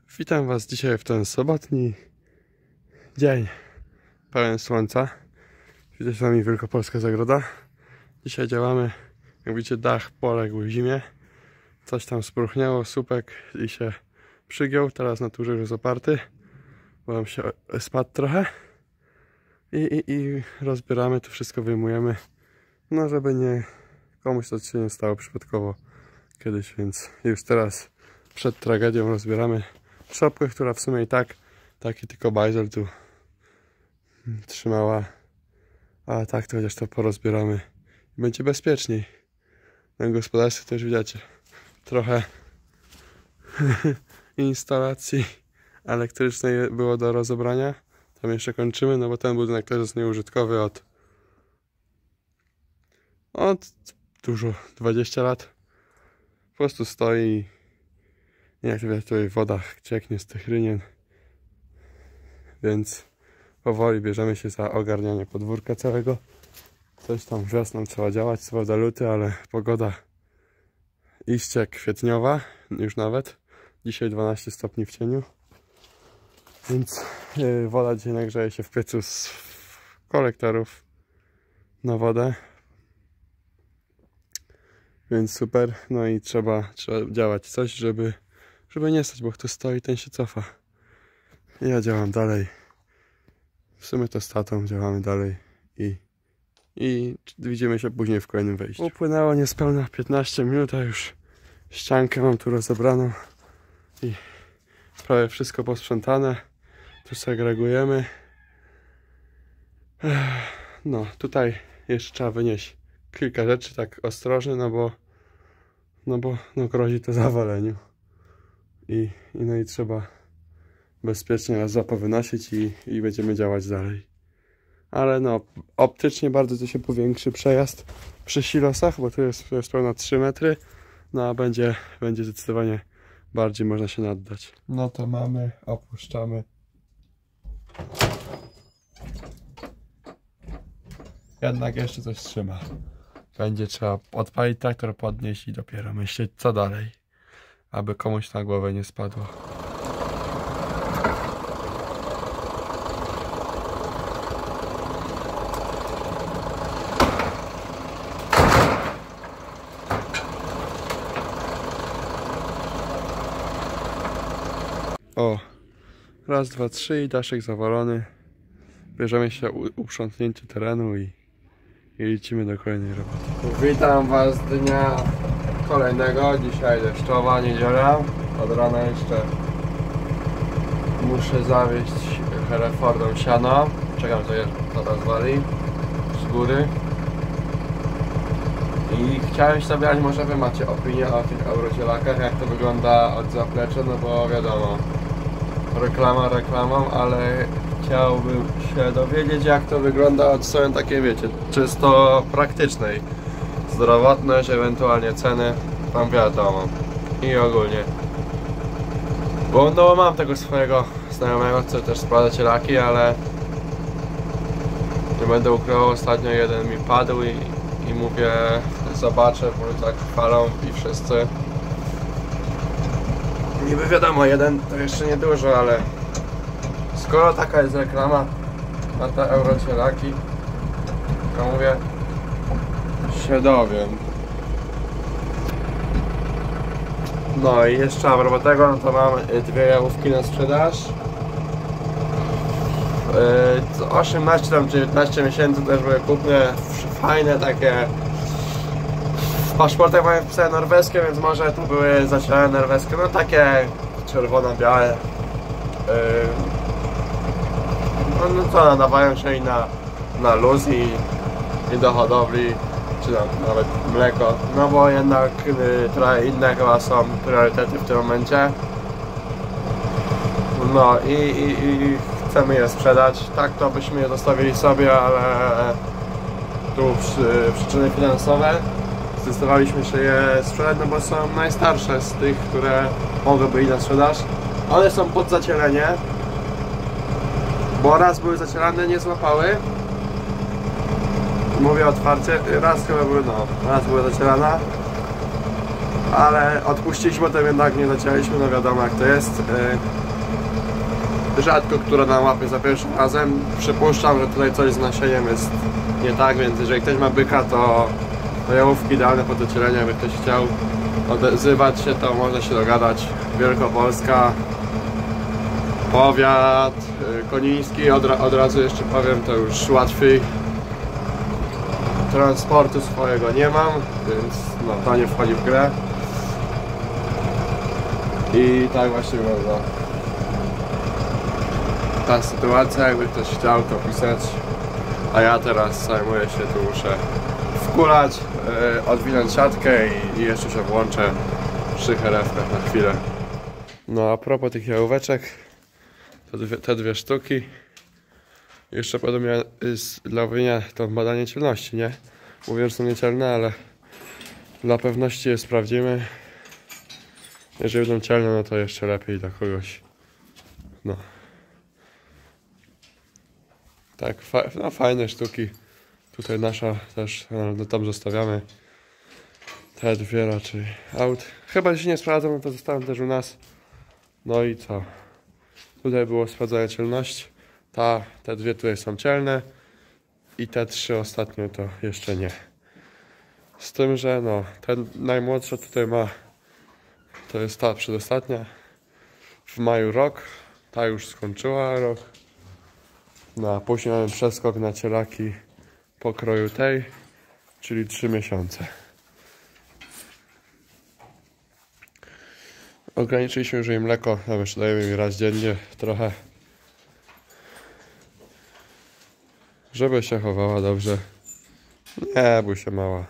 Witam Was dzisiaj w ten sobotni dzień pełen słońca. Widzę z Wami Wielkopolska Zagroda. Dzisiaj działamy, jak widzicie, dach poległ w zimie. Coś tam spróchniało, słupek i się przygiął. Teraz na turze już oparty, bo nam się spadł trochę. I rozbieramy, to wszystko wyjmujemy. No, żeby nie komuś to się nie stało przypadkowo kiedyś, więc już teraz przed tragedią rozbieramy szopkę, która w sumie i taki tylko bajzel tu trzymała, a tak to chociaż to porozbieramy i będzie bezpieczniej. Na gospodarstwie też widać trochę instalacji elektrycznej było do rozebrania. Tam jeszcze kończymy, no bo ten budynek też jest nieużytkowy od dużo, 20 lat. Po prostu stoi. Jak to widać, tutaj w wodach cieknie z tych rynien, więc powoli bierzemy się za ogarnianie podwórka całego. Coś tam wiosną trzeba działać, co prawda luty, ale pogoda iście kwietniowa, już nawet. Dzisiaj 12 stopni w cieniu, więc woda dzisiaj nagrzeje się w piecu z kolektorów na wodę. Więc super, no i trzeba działać coś, żeby nie stać, bo kto stoi, ten się cofa. Ja działam dalej. W sumie to z tatą działamy dalej i widzimy się później w kolejnym wejściu. Upłynęło niespełna 15 minut, a już ściankę mam tu rozebraną i prawie wszystko posprzątane. Tu segregujemy. No, tutaj jeszcze trzeba wynieść kilka rzeczy, tak ostrożnie, no bo grozi to zawaleniu. No i trzeba bezpiecznie raz powynosić i będziemy działać dalej. Ale no, optycznie bardzo to się powiększy przejazd przy silosach, bo tu jest pełna 3 metry, no a będzie zdecydowanie bardziej można się naddać. No to mamy, opuszczamy. Jednak jeszcze coś trzyma. Będzie trzeba odpalić traktor, podnieść i dopiero myśleć, co dalej, aby komuś na głowę nie spadło. O, raz, dwa, trzy i daszek zawalony. Bierzemy się uprzątnięcie terenu i lecimy do kolejnej roboty. Witam Was z dnia kolejnego. Dzisiaj deszczowa niedziela. Od rana jeszcze muszę zawieźć Herefordom siano. Czekam, co je tata zwali z góry. I chciałem się zapytać, może Wy macie opinię o tych eurocielakach, jak to wygląda od zaplecza, no bo wiadomo, reklama reklamą, ale chciałbym się dowiedzieć, jak to wygląda od strony takiej, wiecie, czysto praktycznej. Zdrowotność, ewentualnie ceny, tam wiadomo. I ogólnie. Bo no, mam tego swojego znajomego, co też sprawdza cielaki, ale nie będę ukrywał, ostatnio jeden mi padł i mówię, zobaczę, bo tak chwalą i wszyscy. Niby wiadomo, jeden to jeszcze niedużo, ale skoro taka jest reklama na te eurocielaki, to mówię, się dowiem. No i jeszcze a propos tego, no to mam 2 jałówki na sprzedaż. 18 tam 19 miesięcy też były kupne, fajne takie. W paszportach mają wpisane norweskie, więc może tu były zacielane norweskie, no takie czerwono-białe. No co, nadawają się i na luz i do hodowli, czy tam nawet mleko, no bo jednak trochę inne chyba są priorytety w tym momencie. No i chcemy je sprzedać, tak to byśmy je zostawili sobie, ale tu przyczyny finansowe zdecydowaliśmy się je sprzedać, no bo są najstarsze z tych, które mogłyby iść na sprzedaż. One są pod zacielenie, bo raz były zacielane, nie złapały. Mówię otwarcie, raz chyba były, raz była zacielana. ale odpuściliśmy, potem jednak nie zacięliśmy, no wiadomo jak to jest. Rzadko która nam łapie za pierwszym razem. Przypuszczam, że tutaj coś z nasieniem jest nie tak, więc jeżeli ktoś ma byka, to jałówki idealne pod docielenie, jakby ktoś chciał odzywać się, to można się dogadać. Wielkopolska, powiat koniński, od razu jeszcze powiem, to już łatwiej. Transportu swojego nie mam, więc no, to nie wchodzi w grę. I tak właśnie wygląda ta sytuacja, jakby ktoś chciał to pisać. A ja teraz zajmuję się, tu muszę wkulać, odwinąć siatkę i jeszcze się włączę przy herewkach na chwilę. No a propos tych jałóweczek, to te dwie sztuki. Jeszcze podobnie dla łowienia to badanie cielności, nie? Mówię, że są niecelne, ale dla pewności je sprawdzimy. Jeżeli będą cielne, no to jeszcze lepiej dla kogoś. No. Tak, no fajne sztuki. Tutaj nasza też, no tam zostawiamy. Te dwie raczej out. Chyba się nie sprawdzą, no to zostawiam też u nas. No i co? Tutaj było sprawdzanie cielności. Te dwie tutaj są cielne. I te trzy ostatnie to jeszcze nie. Z tym, że no, ten najmłodsza tutaj ma, to jest ta przedostatnia. W maju rok. Ta już skończyła rok. No a później mamy przeskok na cielaki pokroju tej, czyli 3 miesiące. Ograniczyliśmy już jej mleko, no jeszcze dajemy jej raz dziennie trochę, żeby się chowała dobrze. Nie bój się mała.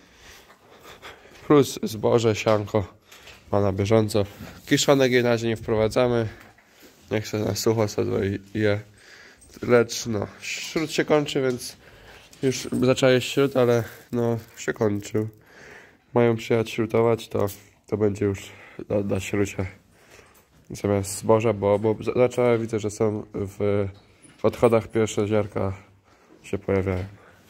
Plus zboże, sianko ma na bieżąco. Kiszonek jej na razie nie wprowadzamy. Niech się na sucho sobie je. Lecz no, śród się kończy, więc już zaczęła śród, ale no się kończył. Mają przyjechać śrutować, to będzie już na śrucie zamiast zboża, bo zaczęła, widzę, że są w odchodach pierwsze ziarka się pojawiają.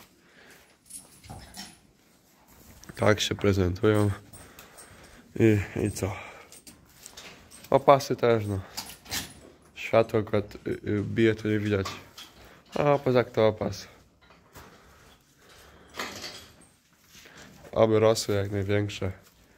Tak się prezentują. I co? Opasy też, no. Światło akurat bije, to nie widać. A poza to opas. Oby rosły jak największe.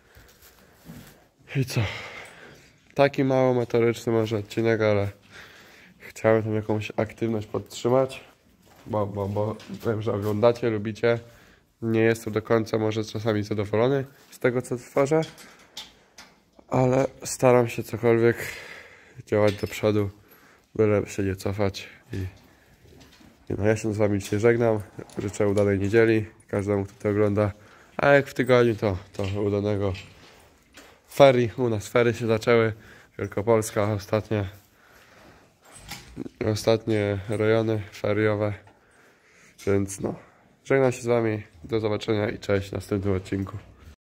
I co? Taki mało motoryczny może odcinek, ale chciałem tam jakąś aktywność podtrzymać. Bo wiem, że oglądacie, lubicie. Nie jestem do końca może czasami zadowolony z tego, co tworzę. Ale staram się cokolwiek działać do przodu, byle się nie cofać. I no, ja się z wami dzisiaj żegnam. Życzę udanej niedzieli każdemu, kto to ogląda. A jak w tygodniu, to udanego ferii. U nas ferie się zaczęły. Wielkopolska, ostatnie rejony feriowe. Więc no, żegnam się z wami. Do zobaczenia i cześć w następnym odcinku.